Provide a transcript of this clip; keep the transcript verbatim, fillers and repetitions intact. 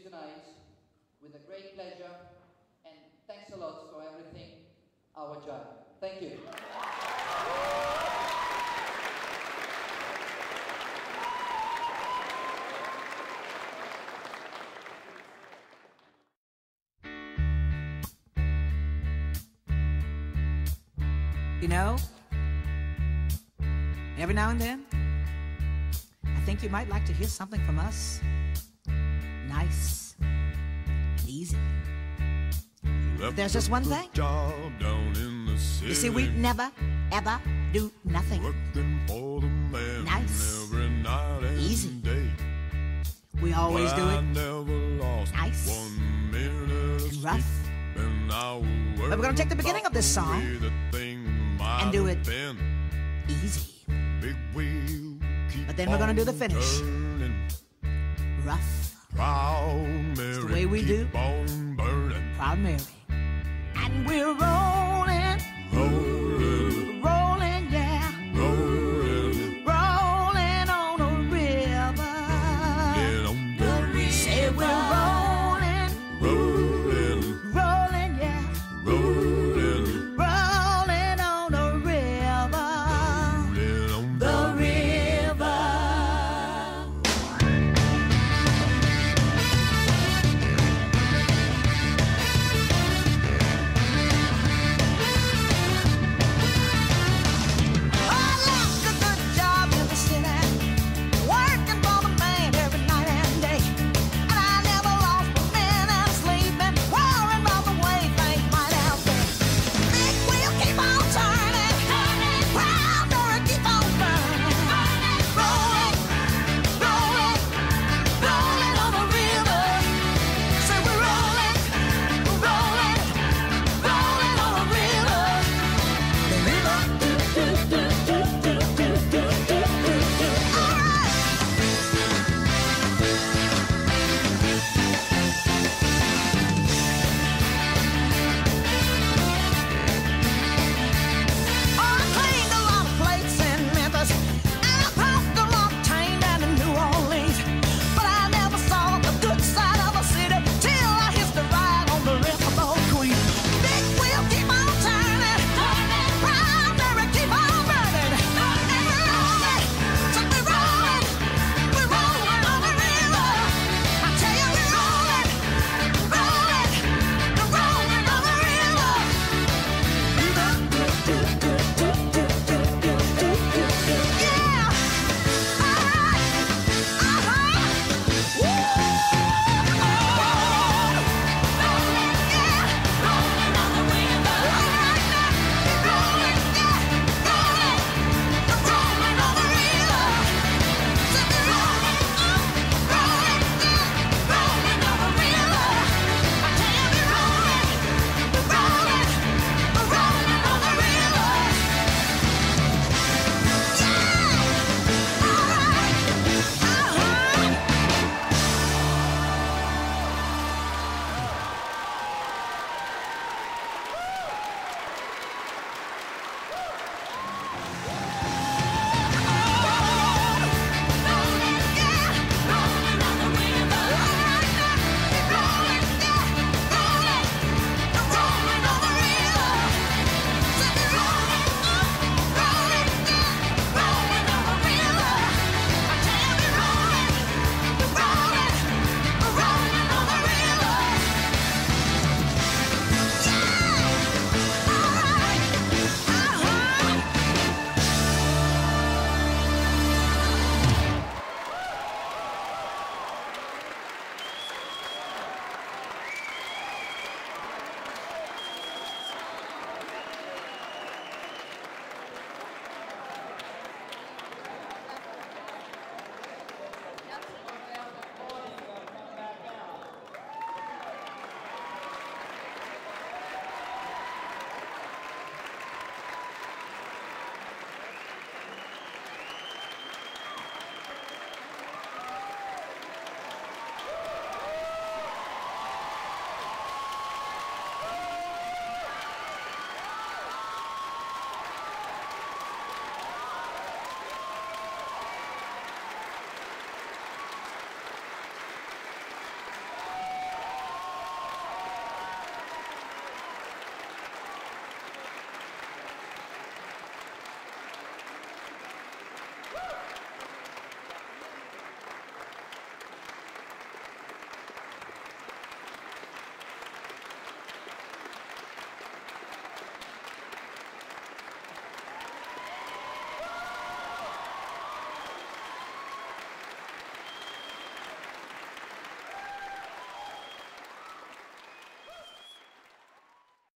tonight with a great pleasure, and thanks a lot for everything, our Jive. Thank you. You know, every now and then, I think you might like to hear something from us. Nice and easy. But there's just one thing. You see, we never, ever do nothing nice, easy. We always do it nice and rough. But we're going to take the beginning of this song and do it easy. But then we're going to do the finish rough. It's the way we do Proud Mary. And we're all